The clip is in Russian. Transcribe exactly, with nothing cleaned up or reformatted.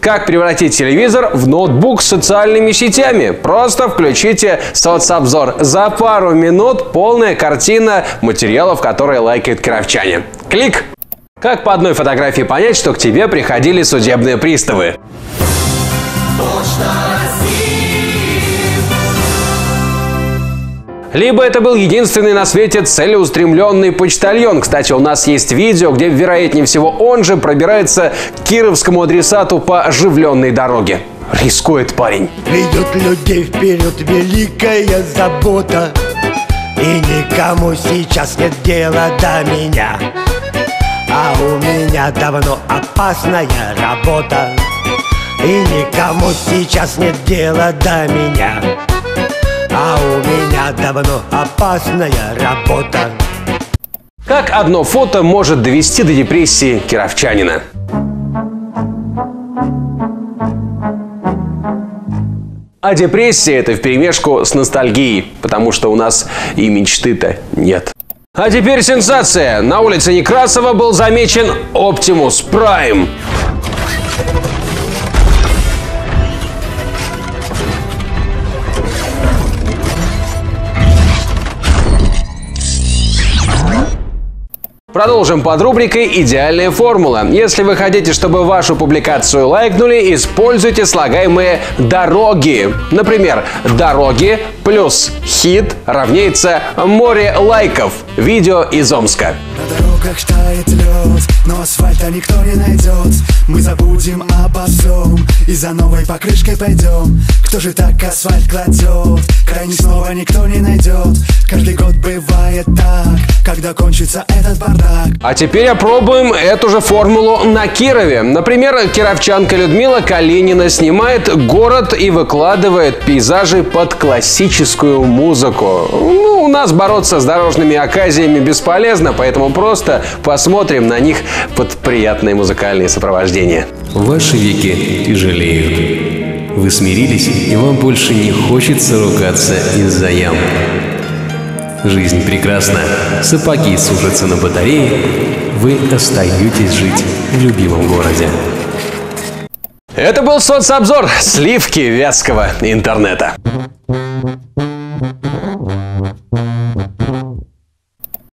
Как превратить телевизор в ноутбук с социальными сетями? Просто включите соцобзор. За пару минут полная картина материалов, которые лайкают кировчане. Клик! Как по одной фотографии понять, что к тебе приходили судебные приставы? Либо это был единственный на свете целеустремленный почтальон. Кстати, у нас есть видео, где, вероятнее всего, он же пробирается к кировскому адресату по оживленной дороге. Рискует парень. Ведет людей вперед великая забота, и никому сейчас нет дела до меня. А у меня давно опасная работа, и никому сейчас нет дела до меня. А у меня давно опасная работа. Как одно фото может довести до депрессии кировчанина? А депрессия — это вперемешку с ностальгией, потому что у нас и мечты-то нет. А теперь сенсация. На улице Некрасова был замечен Optimus Prime. Продолжим под рубрикой «Идеальная формула». Если вы хотите, чтобы вашу публикацию лайкнули, используйте слагаемые «дороги». Например, «дороги» плюс «хит» равняется «море лайков». Видео из Омска. На дорогах тает лед, но асфальта никто не найдет. Мы забудем обо всем и за новой покрышкой пойдем. Кто же так асфальт кладет? Крайне снова никто не найдет. Каждый год бывает так, когда кончится этот бардак. А теперь опробуем эту же формулу на Кирове. Например, кировчанка Людмила Калинина снимает город и выкладывает пейзажи под классическую музыку. Ну, у нас бороться с дорожными оказиями бесполезно, поэтому просто посмотрим на них под приятное музыкальное сопровождение. Ваши веки тяжелеют. Вы смирились, и вам больше не хочется ругаться из-за ям. Жизнь прекрасна. Сапоги сушатся на батарее. Вы остаетесь жить в любимом городе. Это был соцобзор. Сливки вязкого интернета.